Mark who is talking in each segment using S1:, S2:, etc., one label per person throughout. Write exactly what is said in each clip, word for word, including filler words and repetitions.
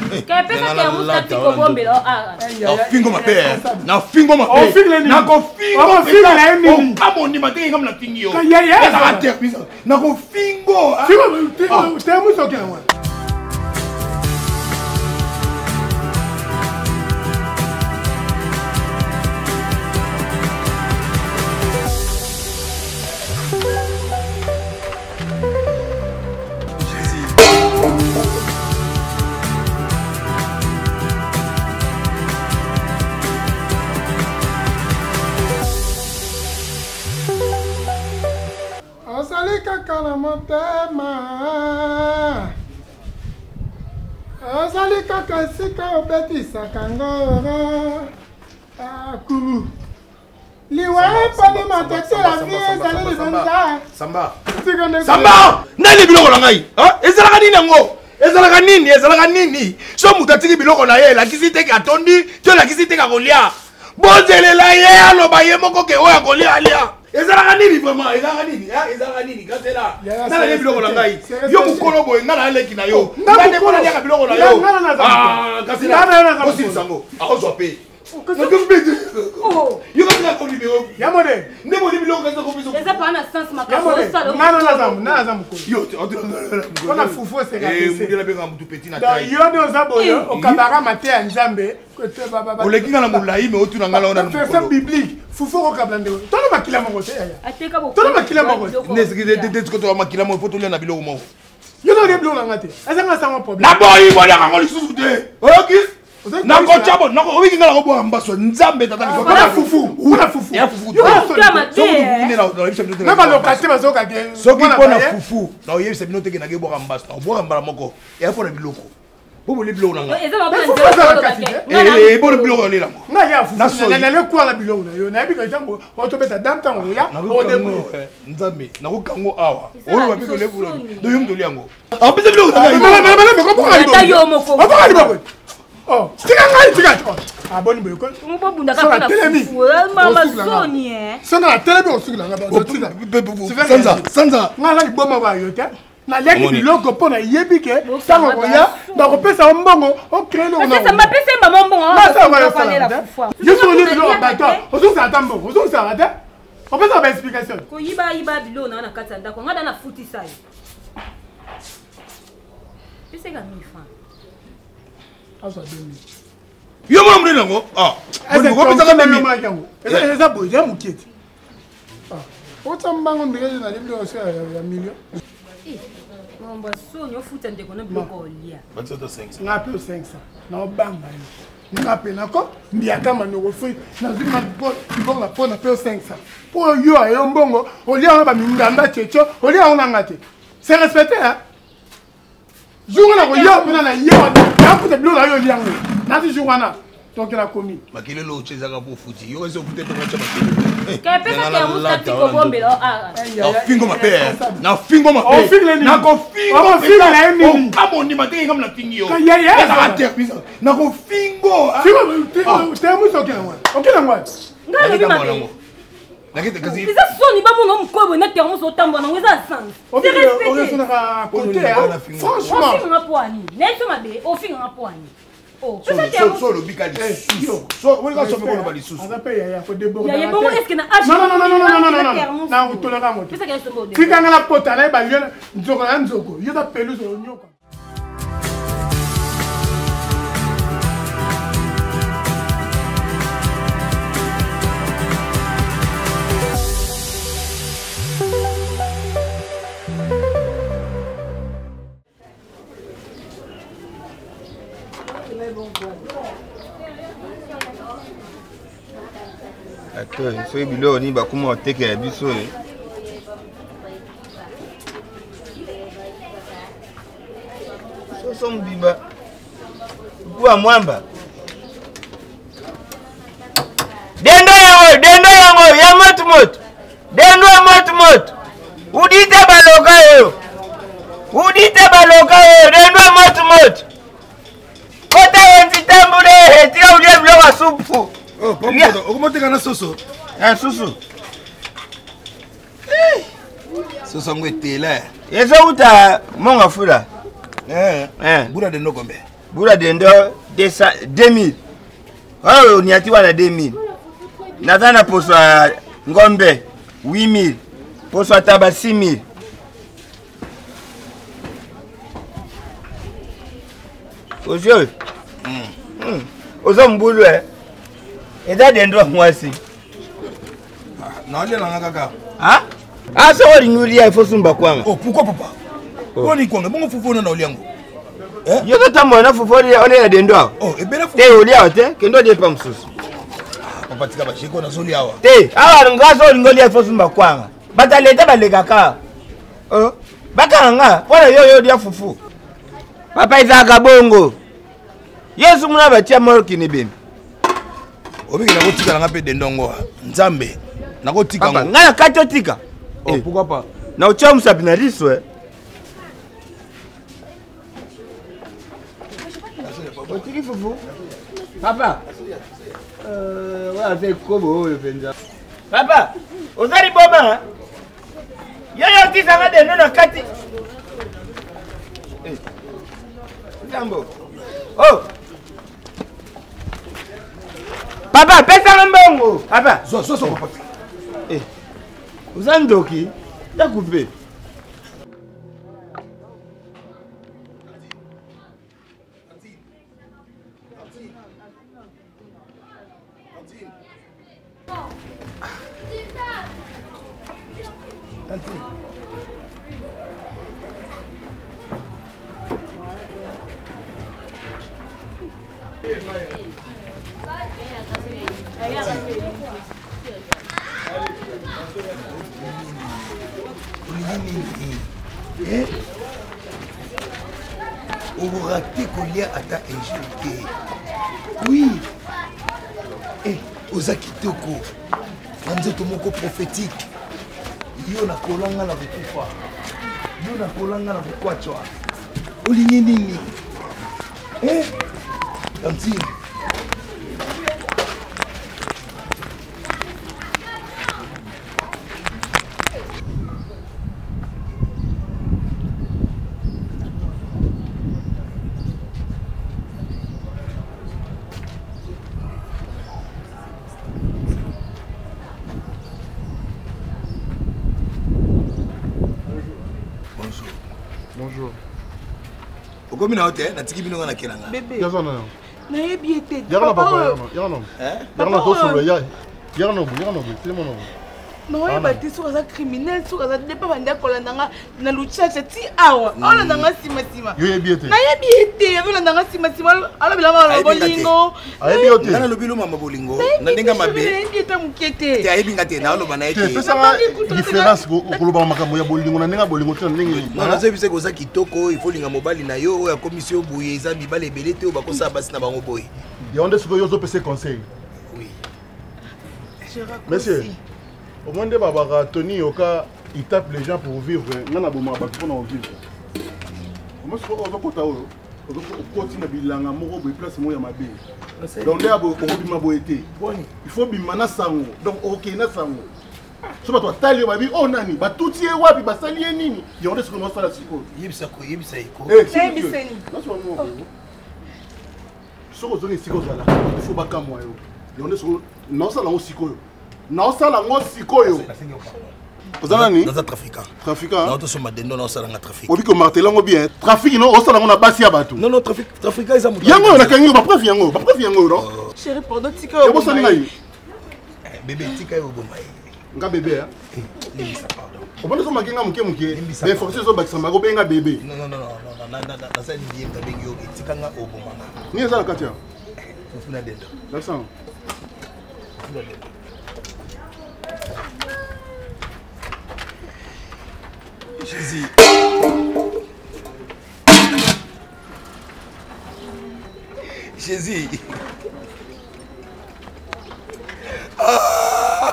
S1: Quel pesa que é música de cobombe lá? Ah,
S2: fingo ma pé. Na fingo ma pé. Na ko fingo.
S3: Oh, fingo na emi.
S2: Ah bon, ni matin comme na fingo.
S3: Ya ya.
S2: Na terre bisa. Na ko fingo.
S3: Fingo, tu es música que é. Kaka motema azali kaka sika obetisaka ngoro akuru liwa epali matete la vie ezali libonza
S2: Samba Samba nani biloko na ngai ezalaka nini yango ezalaka nini ezalaka nini so mutu atiki biloko na ye elakisi te atondi to elakisi te kolia bonzelela ye aloba ye moko ke oyo akolia alia ezalaka nini vraiment ezalaka nini ezalaka nini gasela nana ye biloko na ngai yo mokolo boye nga na aleki na yo nga nde mpona liaka biloko na yo gasela osilsango akozwa pe yo kasela ko libero
S3: yamode
S2: nde moni biloko kasela ko biso
S1: eza pas na sens makaso sala
S3: nana na zamu nana zamu ko
S2: yo
S3: ona fufu se ka
S2: eh mudela benga mutu petit na
S3: da yo de zaboyo okabara mate ya nzambe kote baba
S2: oleki nga na molai me otuna nga na ona na
S3: verset biblique fufu ko kablande tolo makila moko te ya
S1: ateka bo
S3: tolo makila moko
S2: nesi de de ko to makila mo foto na biloko mo
S3: yo no reblo na ngate azanga sama problème
S2: na boyi boya ka ngoli susu te oki na ko chabo na ko wingi ngala ko bo ambaso nzambe tata ni
S3: ko fufu una fufu
S2: ya fufu
S1: yo kama te
S3: na ba lokate bazoka ke
S2: soki pona fufu na oyebisa bino te ke na ke bo ambaso na bo ambala moko ya pona biloko bo bo le biloko na nga
S1: eza ba plan
S2: eh bo le biloko le lango
S3: na ya fufu na le kwa la biloko na yo na bi ka jambo o to beta dam tango ya o de
S2: nzambe na ko kango awa o lo ba bi ko le bulo do yum to liango a bi biloko na
S3: nga na na na ko ko
S1: ta yo mo fo
S3: o ko ali babo oh tika ngai tika ah boni boy ko
S1: mo bo bunda ka na fufu mama soni eh
S3: sona la télé bi o sugla nga ba tika
S2: sanza sanza
S3: ngala iboma ba yo te na leki biloko pona yebi ke tango ko ya ba ko pesa mbongo o créer no na
S1: ça m'a pesa mama mbongo
S3: na ça va faire la fufu je suis le biloko ba to o so sa tambo o so sa ata o pesa ba explication
S1: ko yiba yiba biloko na na kata ndako ngada na futi sai pesa ga mille francs
S2: yo mo mrena ngo ah
S3: ko ko pesa ga mille francs eza eza boy ya muketi ah o tambango ndenge na liblo sa ya million
S1: Mamba sonyo futa ndeko na biloko olia.
S2: Batata cinq cents.
S3: Ngape cinq cents. Na obanga yo. Ngape nako mbiaka manoko fui na zima bo bo na po na pe cinq cents. Po yo ayo mbongo olia ba minganda checho olia ona ngate. C'est respecté hein. Jour na ko yo pena na yo na futa bilo na yo liango. Na ti jour wana. Donc la commis.
S2: Makile lo cheza ka po futi. Yo eso futa to kwa chama.
S1: Quel pesa que é música de cobombe lá? Ah,
S2: fingo ma pé. Na fingo ma
S3: pé. Na ko fingo. Oh, fingo na emi.
S2: Ah bon, ni matin comme na fingo.
S3: Ya ya.
S2: Na terre bisa. Na ko fingo.
S3: Fingo, tu es música que é. OK na ngwa.
S1: Ngalo bi mabe.
S2: Nakita kazi.
S1: Eza soni ba mona mkobo na terre muso tambo na ngeza sans.
S3: C'est respecté. Franchement.
S1: Ofinga ngapoani. Neto mabe, ofinga ngapoani. Oh,
S2: so so le bikadi. So, on va se faire le sous.
S3: On appelle ya faut déborder.
S1: Ya bon est-ce que na H.
S3: Non non non non non non non. Na utolera moto.
S1: Pesa que est
S3: Fika ngala pota na ba liona nzoko na nzoko. Yo ta peluso nyoko.
S4: Attends, soy bilo ni ba kuma teke ya biso eh. So so mbiba. Kwa mwamba. Dendo yango, dendo yango ya matmot. Dendo ya matmot. Udite baloka yo. Udite baloka yo, dendo ya matmot. Kota yenzi tambule, tia ulie bilo wa supu.
S2: Oh, papa, comment tu as soso?
S4: Ah, soso.
S2: Eh. Soso ngwe tela.
S4: Yeso uta monga fula.
S2: Eh, eh. Bura de no gombe.
S4: Bula dendo deux mille. Oh, ni ati wana deux mille. Nazana poswa ngombe huit mille. Poswa taba six mille. Ojo. Mm. Ozo mbulu eh. Eda dendo mwasi.
S2: Na ole langa kaka.
S4: Ah? Ah, ça va l'ignorer, il faut sumba kwanga.
S2: Oh, pourquoi papa? Oh ni kwanga, bongo fufona na oliango.
S4: Eh? Yo to tambo na fufori on est dendo.
S2: Oh, e bela
S4: Te olia te, kendo de pa msusu.
S2: Papa tika ba shiko na zoli awa.
S4: Te, awa ngazo lingoli il faut sumba kwanga. Bata leta ba legaka. Oh, baka nga, wala yo yo dia fufu. Papa izaka bongo. Yesu muna ba tia moro kinibemi.
S2: Obiki na kotika nga pe dendongo. Nzambe. Na kotika ngo.
S4: Nga kato tika.
S2: Oh, pourquoi pas?
S4: Na ucha msapina riso eh. Otiki fufu. Papa. Euh, ouais, c'est kobo le penza. Papa, ozali boma. Yaya tisa nga dendo na kati. Eh. Jambo. Oh. Papa, pesa mbongo. Papa,
S2: Zo zo zo papa.
S4: eh. Uzandoki, ya couper.
S2: Eh? On va rater coller à ta injecté. Oui. Eh, Ozaki Toko. Anzoto moko prophétique. Yo na kolanga na kukufa. Yo na kolanga na kukwachwa. Olingi nini? Eh? Tantine.
S3: Bonjour.
S2: Okomi na hotel na tiki bino na kelanga.
S5: Bébé.
S3: Yazana.
S5: Na yebi ete.
S3: Yarana papa, yarana.
S2: Hein?
S3: Yarana to solo ya. Yarana bu, yarana bu, c'est mon nom.
S5: Non, il va être sur un criminel, sur un débat vendre kolanda na lucha ti awa. Ala nanga sima sima.
S3: Yo yebi ete.
S5: Na yebi ete, ala nanga sima sima. Ala bila ma bolingo.
S3: Ayebi ete.
S2: Nana lobilo mama bolingo. Na ndinga mabe.
S5: Yebi ete mukete.
S2: Te ayebi ngate na loba na
S3: Te
S2: ete.
S3: pesa différence ko koloba makambo ya bolingo na ndinga bolingo te ndingi.
S2: Non, nazo bise ko za kitoko, il faut linga mobali na yo ya commission boye za mibale belete o bakosa basi na bango boye.
S3: Ya onde siko yo zo pese conseil.
S2: Oui.
S3: Monsieur. Au moins de Baba Tony Oka, il tape les gens pour vivre. Non, non, non, non, vivre. Moi, je crois que on va continuer à bilan à mon place moi ma vie. Donc là, on va bima boité. Il faut bimana sango. Donc ok na sango. So ba toi tali ba bi oh nani ba tuti e wapi ba sali e nini. Ya onde ce que moi ça la siko.
S2: Yebisa ko yebisa iko.
S3: Eh,
S5: Yebiseni.
S3: Là sur moi. So ko zoni siko zala. Il faut ba ka moi yo. Ya onde ce que non ça la siko. Non ça la moi siko yo. Ozana ni?
S2: Dans un trafiquant.
S3: Trafiquant.
S2: Non, to so madendo na osala nga trafic.
S3: Obi ko martelango bien. Trafic non osala ngona basi ya batu.
S2: Non non trafic trafiquant isa mutu.
S3: Yango na kangi ba preuve yango, ba preuve yango non.
S5: Chérie pendant tika.
S3: Ya bosa ni ngai.
S2: Bébé tika yo bomai.
S3: Nga bébé hein.
S2: Limisa pardon.
S3: Obona so makinga muke muke. Mais forcer so bakisa mako benga bébé.
S2: Non non non non non na na na sa ndiye ngabengi yo tika nga obomanga.
S3: Ni ezala katia.
S2: Funa dendo.
S3: L'accent.
S2: Funa dendo. Jésus. Jésus. Ah.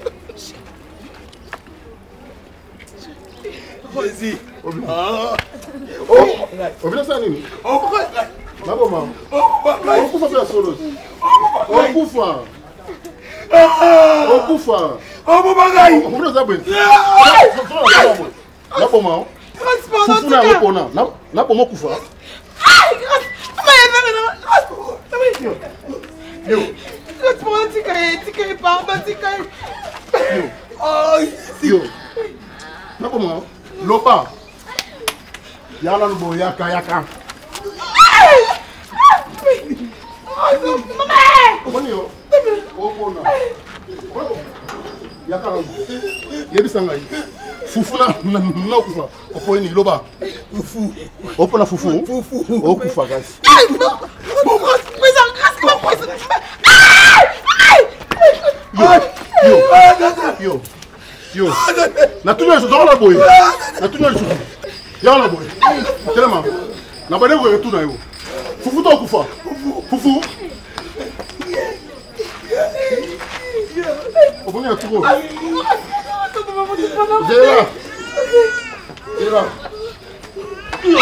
S2: Jésus. Ah.
S3: Oh, obina sa nini?
S2: Oh,
S3: Nabo ma. Oh, kufa pela solo. Oh, kufa. Oh, kufa.
S2: oh bobangai.
S3: Obina za bwen. Nabo ma.
S5: Transpondant
S3: Fufu na ngopona. Nabo mo kufa.
S5: Ay, grâce.
S3: Yo.
S5: Laisse-moi tirer, tirer, pardon, tirer.
S3: Yo. Na comment? Lopa. Yala no boyaka yaka. Comment yo? Opona. Yaka no. Yebisa ngai. Fufu na na kufa. Oponi loba. Fufu. Opona fufu. Fufu. Okufa gasi.
S5: Mais en grâce que ma poisse.
S3: Yo. Yo. Yo. Na tunya zo na boy. Na tunya zo. Ya na boy. Telema. Na bade ko tu na yo. Fufu to kufa. Fufu. Oponi ya tuko. Zera. Zera. Yo.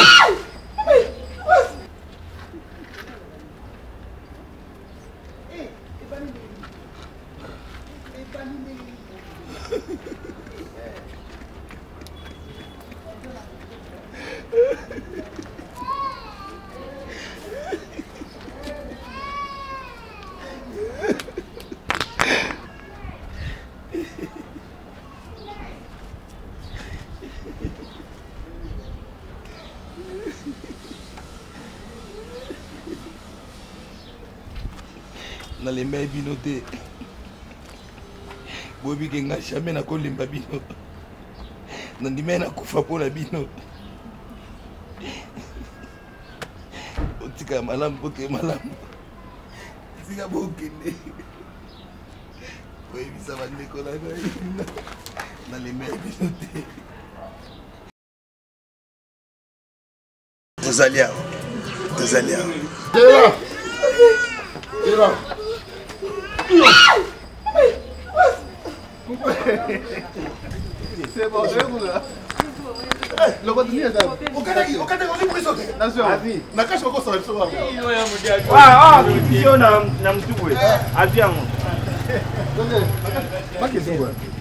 S2: Na lemba bino te bobi ke nga jamais na kolemba bino na ndima na kufa pona bino otika malamu poke malamu sika bokende oyebisa bandeko na ngai na lemba bino te tozali awa tozali awa
S3: Zera. C'est bon, c'est bon là. Eh, le continue ça. Okadaki, okadaki, on est pris sauter. Attention. Vas-y. Nakash ko ça ça.
S4: Ah ah, tu na na mtubwe. Aviamo.
S3: Pas que c'est